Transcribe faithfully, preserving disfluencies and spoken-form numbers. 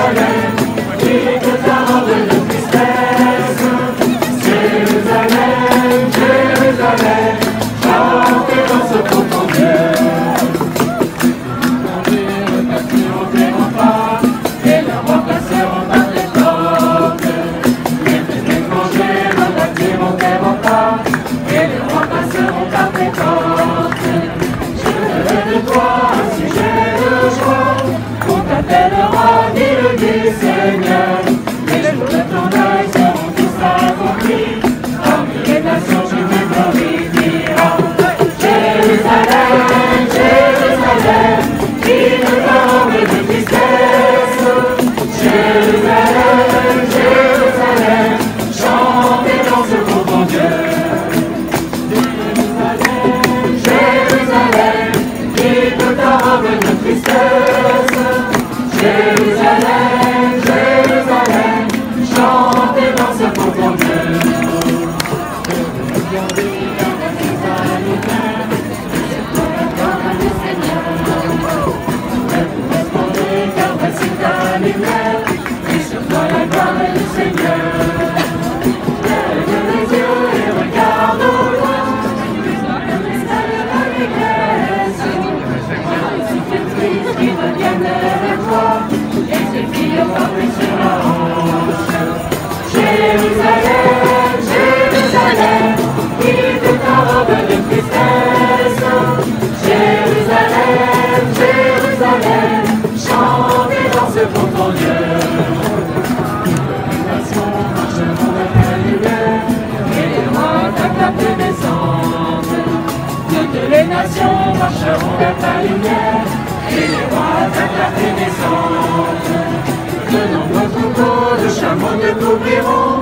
Jérusalem, quitte ta robe de tristesse. Jérusalem, Jérusalem, chante et danse pour ton Dieu. Repartiront tes remparts, et leurs rois passeront par tes portes. Les feux étrangers rebâtiront tes remparts, et les rois passeront par tes portes. Je ferai de toi un sujet de joie, on t'appellera, dit le dit Seigneur. Les jours de ton œil seront tous accomplis, parmi les nations je te glorifierai. Jérusalem, Jérusalem, quitte ta robe de tristesse. Jérusalem, Jérusalem, chante et danse pour ton Dieu. Jérusalem, Jérusalem, quitte ta robe de tristesse. Jérusalem, Jérusalem, chante et danse pour ton Dieu. Et sur toi la gloire du Seigneur. Lève les yeux et regarde au loin, l'installeur d'allégresse. Si tu es triste, qui reviennent vers toi, et tes filles frappées sur la hanche. Jérusalem, Jérusalem, quitte ta robe de tristesse. Jérusalem, Jérusalem, chante et danse pour ton Dieu. Les nations marcheront vers ta lumière, et les rois t'acclament tes descentes. Toutes les nations marcheront vers ta lumière, et les rois t'acclament tes descentes. De nombreux troupeaux de chameaux te couvriront,